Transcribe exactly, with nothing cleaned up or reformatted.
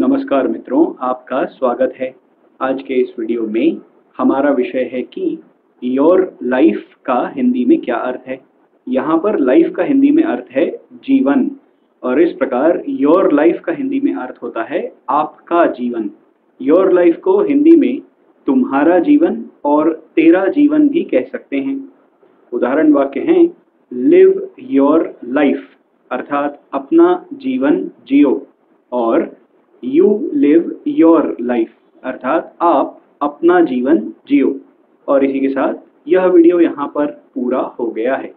नमस्कार मित्रों, आपका स्वागत है। आज के इस वीडियो में हमारा विषय है कि योर लाइफ का हिंदी में क्या अर्थ है। यहाँ पर लाइफ का हिंदी में अर्थ है जीवन, और इस प्रकार योर लाइफ का हिंदी में अर्थ होता है आपका जीवन। योर लाइफ को हिंदी में तुम्हारा जीवन और तेरा जीवन भी कह सकते हैं। उदाहरण वाक्य हैं लिव योर लाइफ अर्थात अपना जीवन जियो, और यू लिव योर लाइफ अर्थात आप अपना जीवन जियो। और इसी के साथ यह वीडियो यहाँ पर पूरा हो गया है।